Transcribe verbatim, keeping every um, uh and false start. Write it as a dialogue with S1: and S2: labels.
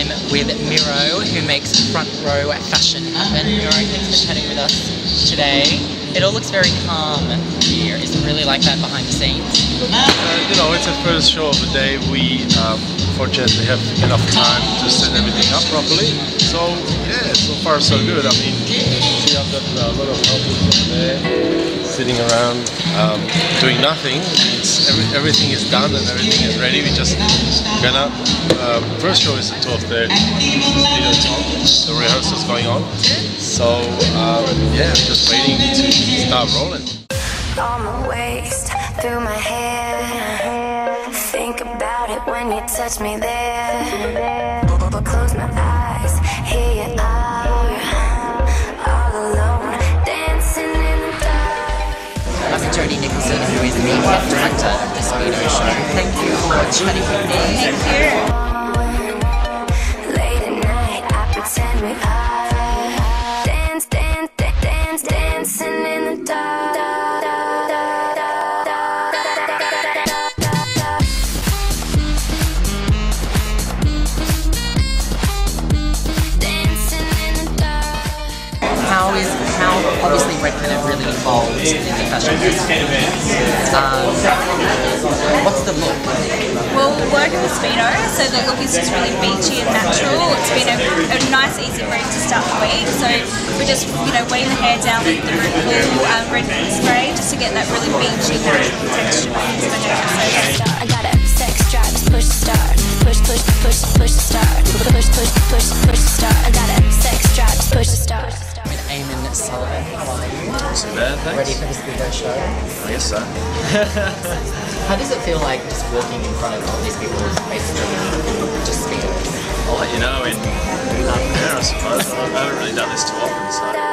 S1: with Miro, who makes Front Row Fashion happen. Miro, thanks for chatting with us today. It all looks very calm here. Is it really like that behind the scenes?
S2: Uh, you know, it's the first show of the day. We um, fortunately have enough time to set everything up properly. So yeah, so far so good. I mean, see, I've got a lot of helpers over there sitting around um, doing nothing. It's, every, everything is done and everything is ready. We just gonna. Uh, first show is at twelve thirty. The rehearsal's going on. So um, yeah, just waiting to start rolling.
S3: On my waist, through my hair. Think about it when you touch me there. Close my eyes, here you are, all alone, dancing in the dark.
S1: I'm Jodie Nicholson, who is the head director of the Speedo Show. Thank you for chatting with me.
S4: Thank you.
S3: Late at night, I pretend we are. Dance, dance, dance, dance, dancing in the dark.
S1: How is, how obviously Redfern are really involved in the fashion business. Um, what's the look?
S4: Well, we're working with Speedo, so the look is just really beachy and natural. It's been a, a nice, easy brief to start the week. So we're just, you know, weighing the hair down with the cool um, red spray just to get that really beachy, natural texture.
S3: I got a sex drive, push start, push, push, push, push start, push, push, push, push start. I got a sex drive, push start.
S1: With Eamon Sullivan, how are you?
S2: Not too bad, thanks.
S1: Ready for the Speedo Show?
S2: I guess so.
S1: How does it feel like just walking in front of all these people who's basically just Speedos?
S2: I'll let you know in half an hour, I suppose. I haven't really done this too often, so.